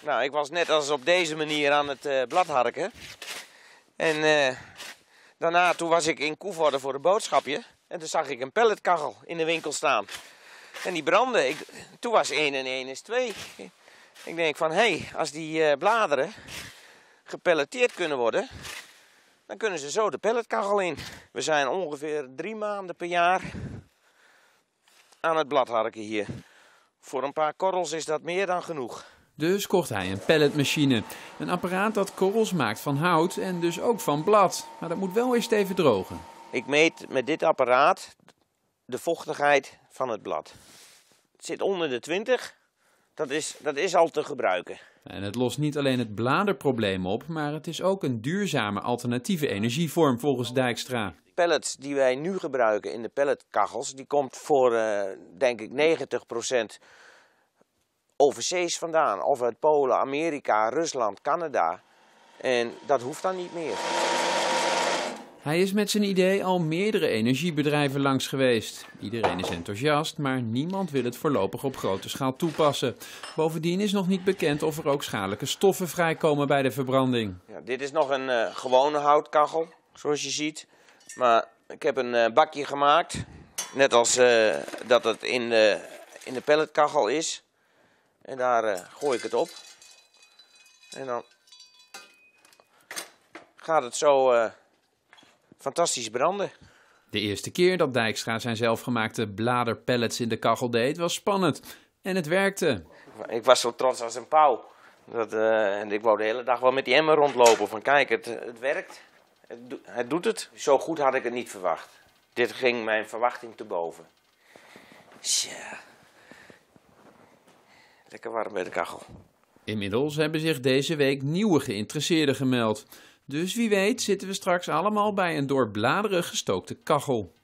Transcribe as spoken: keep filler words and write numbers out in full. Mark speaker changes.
Speaker 1: Nou, ik was net als op deze manier aan het uh, bladharken. En uh, daarna, toen was ik in Koevoorde voor een boodschapje. En toen zag ik een pelletkachel in de winkel staan. En die brandde. Ik, toen was één en één is twee. Ik denk van, hé, hey, als die uh, bladeren gepelleteerd kunnen worden, dan kunnen ze zo de pelletkachel in. We zijn ongeveer drie maanden per jaar aan het bladharken hier. Voor een paar korrels is dat meer dan genoeg.
Speaker 2: Dus kocht hij een pelletmachine. Een apparaat dat korrels maakt van hout en dus ook van blad. Maar dat moet wel eerst even drogen.
Speaker 1: Ik meet met dit apparaat de vochtigheid van het blad. Het zit onder de twintig. Dat is, dat is al te gebruiken.
Speaker 2: En het lost niet alleen het bladerprobleem op, maar het is ook een duurzame alternatieve energievorm volgens Dijkstra.
Speaker 1: Pellets die wij nu gebruiken in de pelletkachels, die komt voor uh, denk ik negentig procent overzees vandaan. Of uit Polen, Amerika, Rusland, Canada. En dat hoeft dan niet meer.
Speaker 2: Hij is met zijn idee al meerdere energiebedrijven langs geweest. Iedereen is enthousiast, maar niemand wil het voorlopig op grote schaal toepassen. Bovendien is nog niet bekend of er ook schadelijke stoffen vrijkomen bij de verbranding.
Speaker 1: Ja, dit is nog een uh, gewone houtkachel, zoals je ziet. Maar ik heb een uh, bakje gemaakt, net als uh, dat het in de, in de pelletkachel is. En daar uh, gooi ik het op. En dan gaat het zo uh, fantastisch branden.
Speaker 2: De eerste keer dat Dijkstra zijn zelfgemaakte bladerpellets in de kachel deed was spannend. En het werkte.
Speaker 1: Ik was zo trots als een pauw. Dat, uh, en ik wou de hele dag wel met die emmer rondlopen. Van kijk, het, het werkt. Het, do het doet het. Zo goed had ik het niet verwacht. Dit ging mijn verwachting te boven. Tja. Lekker warm bij de kachel.
Speaker 2: Inmiddels hebben zich deze week nieuwe geïnteresseerden gemeld. Dus wie weet zitten we straks allemaal bij een door bladeren gestookte kachel.